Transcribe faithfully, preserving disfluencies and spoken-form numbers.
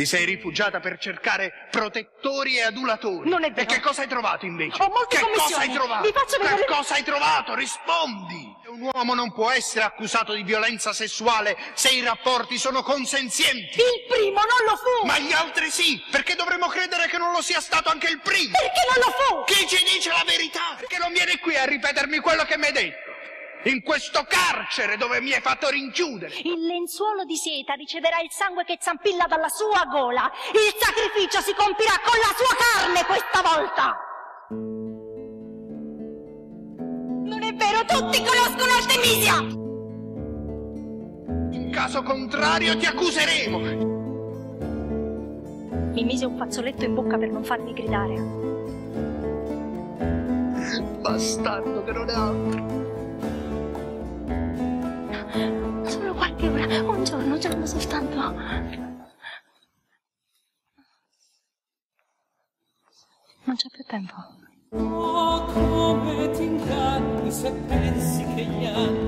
Ti sei rifugiata per cercare protettori e adulatori. Non è vero. E che cosa hai trovato invece? Ho molte che commissioni. cosa hai trovato? Vi faccio vedere... Che cosa hai trovato? Rispondi! Un uomo non può essere accusato di violenza sessuale se i rapporti sono consenzienti. Il primo non lo fu! Ma gli altri sì! Perché dovremmo credere che non lo sia stato anche il primo? Perché non lo fu? Chi ci dice la verità? Perché non vieni qui a ripetermi quello che mi hai detto? In questo carcere dove mi hai fatto rinchiudere. Il lenzuolo di seta riceverà il sangue che zampilla dalla sua gola. Il sacrificio si compirà con la sua carne questa volta. Non è vero, tutti conoscono Artemisia. In caso contrario ti accuseremo. Mi mise un fazzoletto in bocca per non farmi gridare. Bastardo che non è altro. Solo qualche ora, un giorno, un giorno soltanto. Non c'è più tempo. Oh, come ti inganni se pensi che gli anni